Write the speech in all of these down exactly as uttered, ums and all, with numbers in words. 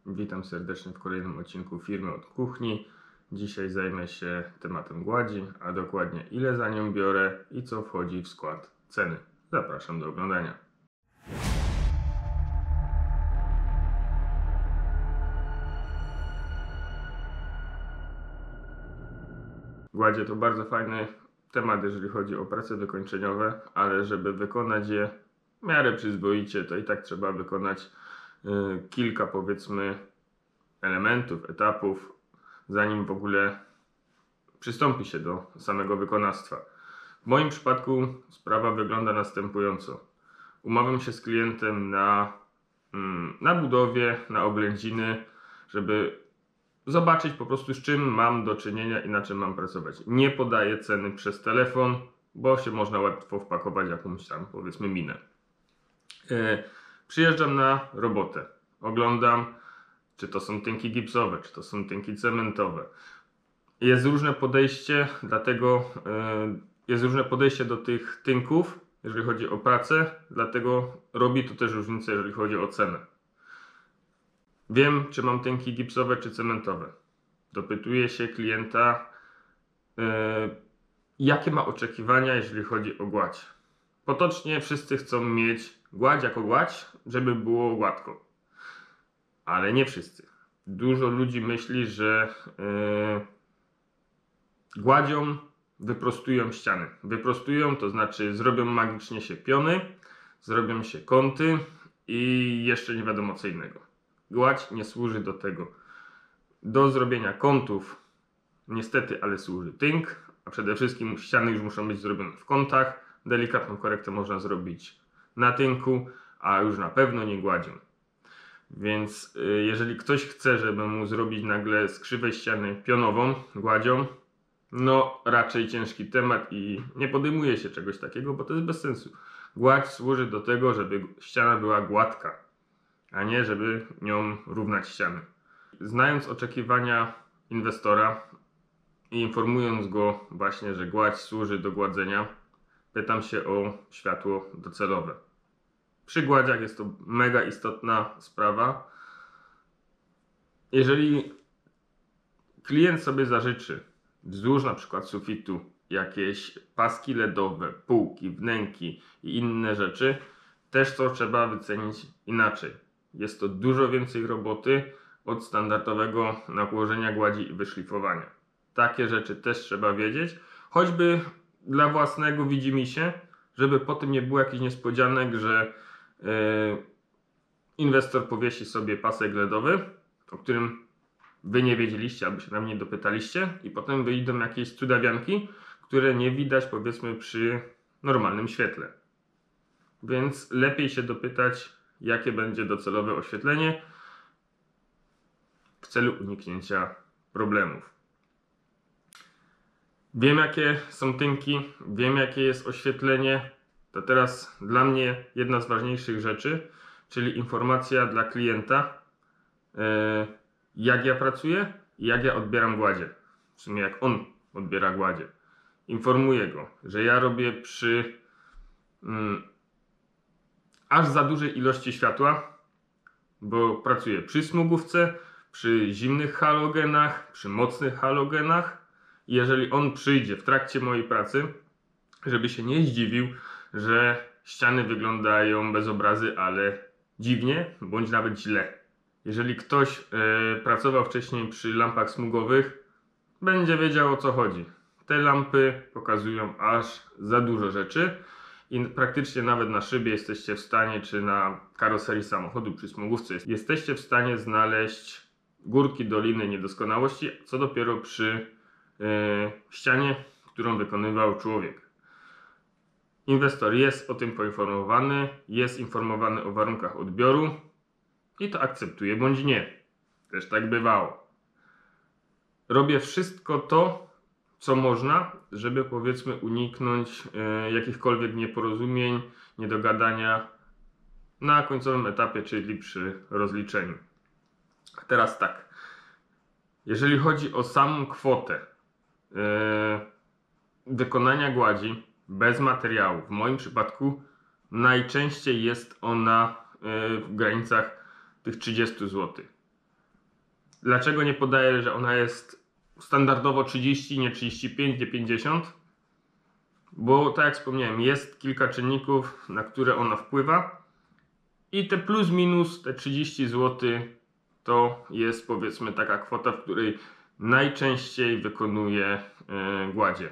Witam serdecznie w kolejnym odcinku Firmy od Kuchni. Dzisiaj zajmę się tematem gładzi, a dokładnie ile za nią biorę i co wchodzi w skład ceny. Zapraszam do oglądania. Gładzie to bardzo fajny temat, jeżeli chodzi o prace wykończeniowe, ale żeby wykonać je w miarę przyzwoicie, to i tak trzeba wykonać y, kilka, powiedzmy, elementów, etapów, zanim w ogóle przystąpi się do samego wykonawstwa. W moim przypadku sprawa wygląda następująco. Umawiam się z klientem na, mm, na budowie, na oględziny, żeby zobaczyć po prostu, z czym mam do czynienia i na czym mam pracować. Nie podaję ceny przez telefon, bo się można łatwo wpakować jakąś tam, powiedzmy, minę. Yy, przyjeżdżam na robotę, oglądam, czy to są tynki gipsowe, czy to są tynki cementowe. Jest różne podejście, dlatego yy, jest różne podejście do tych tynków, jeżeli chodzi o pracę, dlatego robi to też różnicę, jeżeli chodzi o cenę. Wiem, czy mam tynki gipsowe, czy cementowe. Dopytuję się klienta, yy, jakie ma oczekiwania, jeżeli chodzi o gładź. Potocznie wszyscy chcą mieć gładź jako gładź, żeby było gładko. Ale nie wszyscy. Dużo ludzi myśli, że yy, gładzią wyprostują ściany. Wyprostują, to znaczy zrobią magicznie się piony, zrobią się kąty i jeszcze nie wiadomo co innego. Gładź nie służy do tego. Do zrobienia kątów niestety, ale służy tynk, a przede wszystkim ściany już muszą być zrobione w kątach. Delikatną korektę można zrobić na tynku, a już na pewno nie gładzią. Więc y, jeżeli ktoś chce, żeby mu zrobić nagle z krzywej ściany pionową gładzią, no raczej ciężki temat i nie podejmuje się czegoś takiego, bo to jest bez sensu. Gładź służy do tego, żeby ściana była gładka, a nie żeby nią równać ściany. Znając oczekiwania inwestora i informując go właśnie, że gładź służy do gładzenia, pytam się o światło docelowe. Przy gładziach jest to mega istotna sprawa. Jeżeli klient sobie zażyczy wzdłuż na przykład sufitu jakieś paski ledowe, półki, wnęki i inne rzeczy, też to trzeba wycenić inaczej. Jest to dużo więcej roboty od standardowego nałożenia gładzi i wyszlifowania. Takie rzeczy też trzeba wiedzieć, choćby dla własnego widzimisię, żeby potem nie było jakichś niespodzianek, że yy, inwestor powiesi sobie pasek ledowy, o którym wy nie wiedzieliście albo się na mnie dopytaliście i potem wyjdą jakieś cudawianki, które nie widać, powiedzmy, przy normalnym świetle. Więc lepiej się dopytać, jakie będzie docelowe oświetlenie w celu uniknięcia problemów. Wiem, jakie są tynki, wiem, jakie jest oświetlenie. To teraz dla mnie jedna z ważniejszych rzeczy, czyli informacja dla klienta, yy, jak ja pracuję i jak ja odbieram gładzie. W sumie jak on odbiera gładzie. Informuję go, że ja robię przy yy, aż za dużej ilości światła, bo pracuję przy smugówce, przy zimnych halogenach, przy mocnych halogenach. Jeżeli on przyjdzie w trakcie mojej pracy, żeby się nie zdziwił, że ściany wyglądają bez obrazy, ale dziwnie, bądź nawet źle. Jeżeli ktoś yy, pracował wcześniej przy lampach smugowych, będzie wiedział, o co chodzi. Te lampy pokazują aż za dużo rzeczy i praktycznie nawet na szybie jesteście w stanie, czy na karoserii samochodu przy smugówce, jesteście w stanie znaleźć górki, doliny niedoskonałości, co dopiero przy ścianie, którą wykonywał człowiek. Inwestor jest o tym poinformowany, jest informowany o warunkach odbioru i to akceptuje bądź nie. Też tak bywało. Robię wszystko to, co można, żeby, powiedzmy, uniknąć e, jakichkolwiek nieporozumień, niedogadania na końcowym etapie, czyli przy rozliczeniu. Teraz tak. Jeżeli chodzi o samą kwotę Yy, wykonania gładzi bez materiału, w moim przypadku najczęściej jest ona yy, w granicach tych trzydziestu złotych. Dlaczego nie podaję, że ona jest standardowo trzydzieści, nie trzydzieści pięć, nie pięćdziesiąt? Bo tak jak wspomniałem, jest kilka czynników, na które ona wpływa i te plus minus, te trzydzieści złotych to jest powiedzmy taka kwota, w której najczęściej wykonuję yy, gładzie.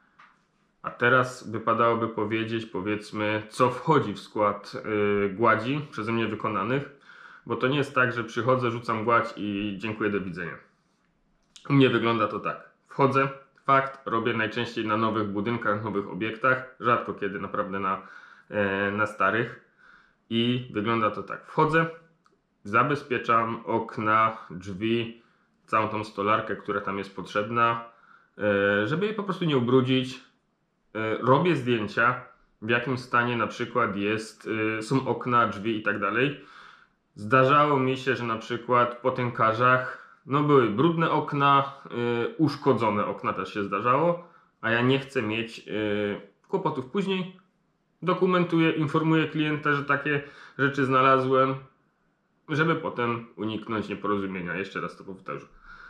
A teraz wypadałoby powiedzieć, powiedzmy, co wchodzi w skład yy, gładzi przeze mnie wykonanych, bo to nie jest tak, że przychodzę, rzucam gładź i dziękuję, do widzenia. U mnie wygląda to tak. Wchodzę, fakt, robię najczęściej na nowych budynkach, nowych obiektach, rzadko kiedy naprawdę na, yy, na starych. I wygląda to tak. Wchodzę, zabezpieczam okna, drzwi, całą tą stolarkę, która tam jest potrzebna, yy, żeby jej po prostu nie ubrudzić. Robię zdjęcia, w jakim stanie na przykład jest, są okna, drzwi i tak dalej. Zdarzało mi się, że na przykład po tynkarzach no były brudne okna, uszkodzone okna też się zdarzało, a ja nie chcę mieć kłopotów później. Dokumentuję, informuję klienta, że takie rzeczy znalazłem, żeby potem uniknąć nieporozumienia. Jeszcze raz to powtarzam.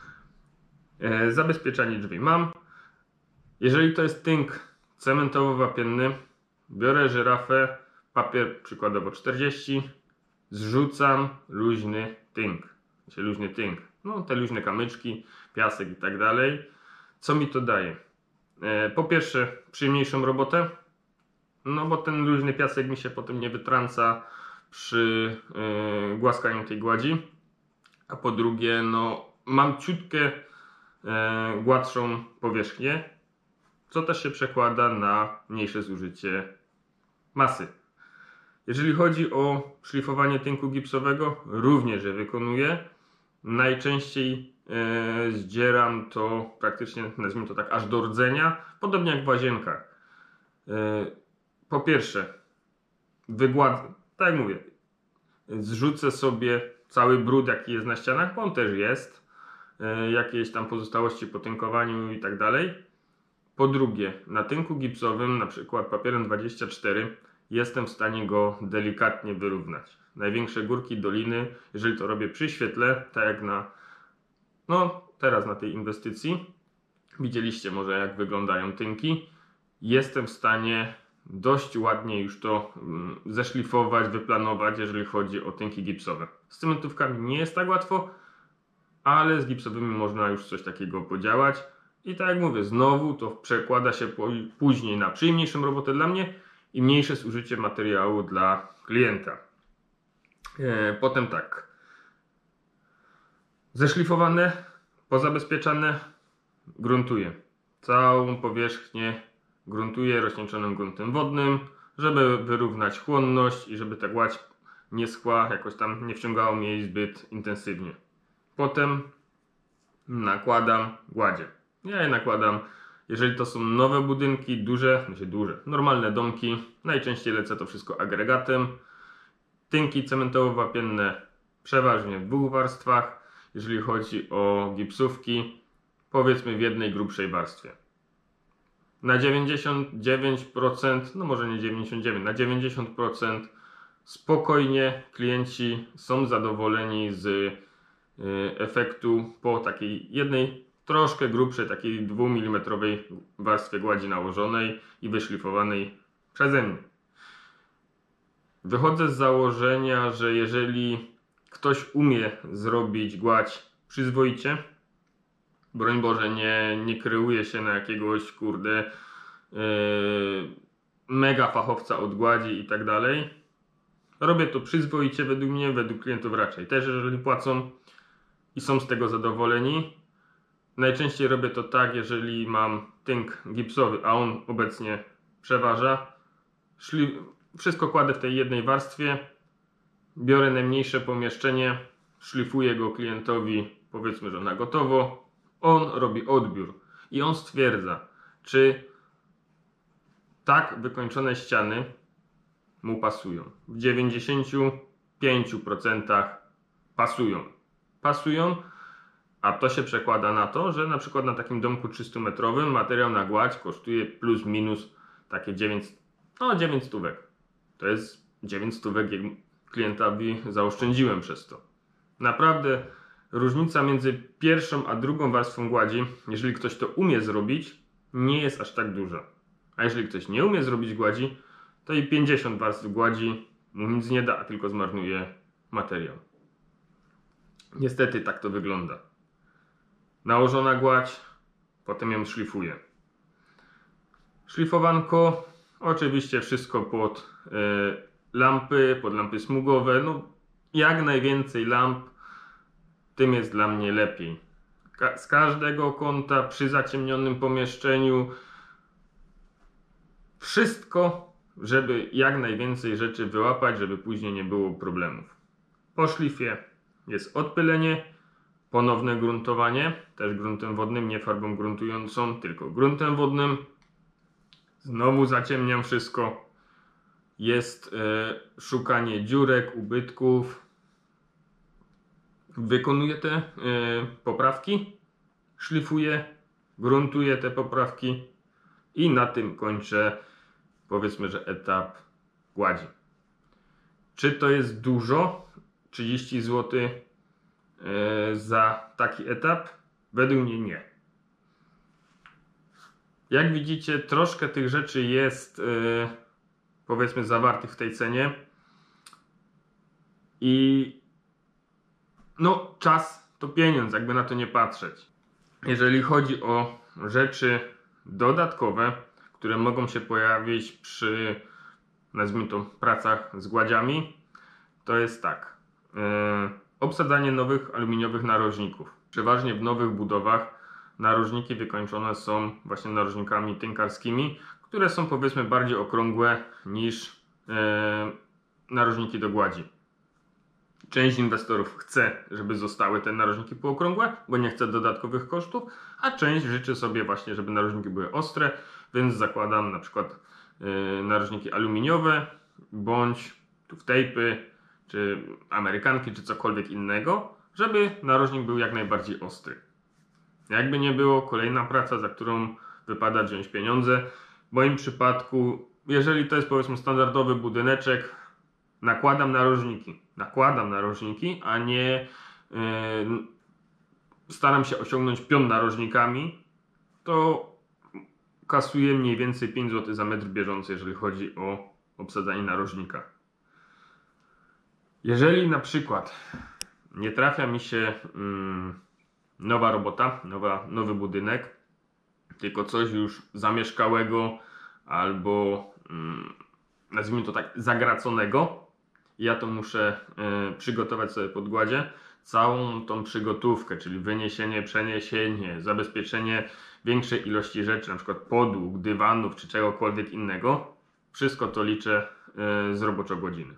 Zabezpieczanie drzwi mam. Jeżeli to jest tynk cementowo-wapienny, biorę żyrafę, papier przykładowo czterdzieści, zrzucam luźny tynk, znaczy luźny tynk, no te luźne kamyczki, piasek i tak dalej. Co mi to daje? E, po pierwsze przyjemniejszą robotę, no bo ten luźny piasek mi się potem nie wytrąca przy e, głaskaniu tej gładzi, a po drugie no mam ciutkę e, gładszą powierzchnię, co też się przekłada na mniejsze zużycie masy. Jeżeli chodzi o szlifowanie tynku gipsowego, również je wykonuję. Najczęściej e, zdzieram to praktycznie, nazwijmy to tak, aż do rdzenia, podobnie jak w łazienkach. E, po pierwsze, wygładzę, tak jak mówię, zrzucę sobie cały brud, jaki jest na ścianach, bo on też jest, e, jakieś tam pozostałości po tynkowaniu i tak dalej. Po drugie, na tynku gipsowym, na przykład papierem dwadzieścia cztery, jestem w stanie go delikatnie wyrównać. Największe górki, doliny, jeżeli to robię przy świetle, tak jak na, no teraz na tej inwestycji, widzieliście może jak wyglądają tynki, jestem w stanie dość ładnie już to mm, zeszlifować, wyplanować, jeżeli chodzi o tynki gipsowe. Z cementówkami nie jest tak łatwo, ale z gipsowymi można już coś takiego podziałać. I tak jak mówię, znowu to przekłada się później na przyjemniejszą robotę dla mnie i mniejsze zużycie materiału dla klienta. Potem tak, zeszlifowane, pozabezpieczane, gruntuję. Całą powierzchnię gruntuję rozcieńczonym gruntem wodnym, żeby wyrównać chłonność i żeby ta gładź nie schła, jakoś tam nie wciągało mi jej zbyt intensywnie. Potem nakładam gładzie. Ja je nakładam, jeżeli to są nowe budynki, duże, znaczy duże, normalne domki, najczęściej lecę to wszystko agregatem. Tynki cementowo-wapienne przeważnie w dwóch warstwach, jeżeli chodzi o gipsówki, powiedzmy w jednej grubszej warstwie. Na dziewięćdziesiąt dziewięć procent, no może nie dziewięćdziesiąt dziewięć procent, na dziewięćdziesiąt procent spokojnie klienci są zadowoleni z efektu po takiej jednej troszkę grubszej, takiej dwumilimetrowej warstwie gładzi nałożonej i wyszlifowanej przeze mnie. Wychodzę z założenia, że jeżeli ktoś umie zrobić gładź przyzwoicie, broń Boże, nie, nie kreuje się na jakiegoś kurde yy, mega fachowca od gładzi i tak dalej. Robię to przyzwoicie według mnie, według klientów raczej. Też jeżeli płacą i są z tego zadowoleni. Najczęściej robię to tak, jeżeli mam tynk gipsowy, a on obecnie przeważa. Szli... Wszystko kładę w tej jednej warstwie. Biorę najmniejsze pomieszczenie, szlifuję go klientowi, powiedzmy, że na gotowo. On robi odbiór i on stwierdza, czy tak wykończone ściany mu pasują. W dziewięćdziesięciu pięciu procentach pasują. Pasują, a to się przekłada na to, że na przykład na takim domku trzystumetrowym materiał na gładź kosztuje plus minus takie dziewięć, no dziewięć stówek. To jest dziewięć stówek, jak klientowi zaoszczędziłem przez to. Naprawdę różnica między pierwszą a drugą warstwą gładzi, jeżeli ktoś to umie zrobić, nie jest aż tak duża. A jeżeli ktoś nie umie zrobić gładzi, to i pięćdziesiąt warstw gładzi mu nic nie da, a tylko zmarnuje materiał. Niestety tak to wygląda. Nałożona gładź, potem ją szlifuję. Szlifowanko, oczywiście wszystko pod y, lampy, pod lampy smugowe. No, jak najwięcej lamp, tym jest dla mnie lepiej. Ka z każdego kąta, przy zaciemnionym pomieszczeniu, wszystko, żeby jak najwięcej rzeczy wyłapać, żeby później nie było problemów. Po szlifie jest odpylenie, ponowne gruntowanie, też gruntem wodnym, nie farbą gruntującą, tylko gruntem wodnym. Znowu zaciemniam wszystko. Jest e, szukanie dziurek, ubytków. Wykonuję te e, poprawki, szlifuję, gruntuję te poprawki i na tym kończę, powiedzmy, że etap gładzi. Czy to jest dużo? trzydzieści złotych e, za taki etap? Według mnie nie. Jak widzicie, troszkę tych rzeczy jest, yy, powiedzmy, zawartych w tej cenie. I no, czas to pieniądz, jakby na to nie patrzeć. Jeżeli chodzi o rzeczy dodatkowe, które mogą się pojawić przy, nazwijmy to, pracach z gładziami, to jest tak. Yy, obsadzanie nowych aluminiowych narożników. Przeważnie w nowych budowach narożniki wykończone są właśnie narożnikami tynkarskimi, które są, powiedzmy, bardziej okrągłe niż e, narożniki do gładzi. Część inwestorów chce, żeby zostały te narożniki półokrągłe, bo nie chce dodatkowych kosztów, a część życzy sobie właśnie, żeby narożniki były ostre, więc zakładam na przykład e, narożniki aluminiowe, bądź tuftejpy, czy amerykanki, czy cokolwiek innego, żeby narożnik był jak najbardziej ostry. Jakby nie było, kolejna praca, za którą wypada wziąć pieniądze. W moim przypadku, jeżeli to jest, powiedzmy, standardowy budyneczek, nakładam narożniki. Nakładam narożniki, a nie yy, staram się osiągnąć pion narożnikami, to kasuję mniej więcej pięć złotych za metr bieżący, jeżeli chodzi o obsadzanie narożnika. Jeżeli na przykład nie trafia mi się Yy, nowa robota, nowa, nowy budynek, tylko coś już zamieszkałego albo mm, nazwijmy to tak, zagraconego. Ja to muszę y, przygotować sobie pod gładzie. Całą tą przygotówkę, czyli wyniesienie, przeniesienie, zabezpieczenie większej ilości rzeczy, na przykład podłóg, dywanów czy czegokolwiek innego. Wszystko to liczę y, z roboczo-godziny.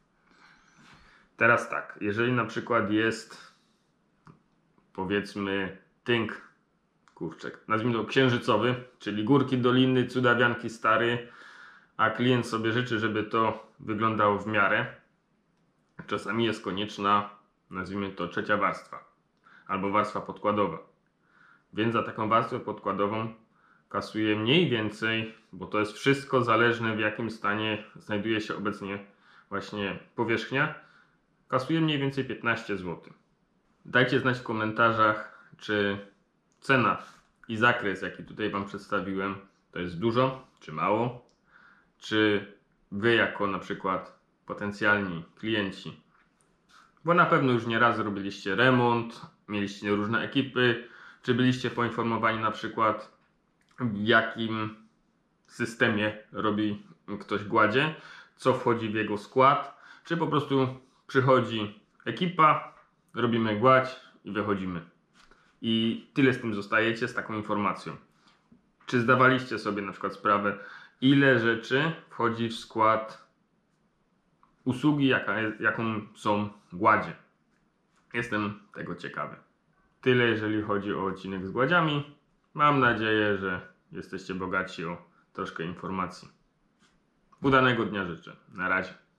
Teraz tak, jeżeli na przykład jest, powiedzmy, tynk, kurczę, nazwijmy to księżycowy, czyli górki, doliny, cudawianki, stary, a klient sobie życzy, żeby to wyglądało w miarę, czasami jest konieczna, nazwijmy to, trzecia warstwa albo warstwa podkładowa. Więc za taką warstwę podkładową kasuję mniej więcej, bo to jest wszystko zależne, w jakim stanie znajduje się obecnie właśnie powierzchnia, kasuję mniej więcej piętnaście złotych. Dajcie znać w komentarzach, czy cena i zakres, jaki tutaj Wam przedstawiłem, to jest dużo, czy mało. Czy Wy jako na przykład potencjalni klienci, bo na pewno już nieraz robiliście remont, mieliście różne ekipy, czy byliście poinformowani na przykład, w jakim systemie robi ktoś gładzie, co wchodzi w jego skład, czy po prostu przychodzi ekipa, robimy gładź i wychodzimy. I tyle z tym zostajecie, z taką informacją. Czy zdawaliście sobie na przykład sprawę, ile rzeczy wchodzi w skład usługi, jaka jest, jaką są gładzie? Jestem tego ciekawy. Tyle, jeżeli chodzi o odcinek z gładziami. Mam nadzieję, że jesteście bogaci o troszkę informacji. Udanego dnia życzę. Na razie.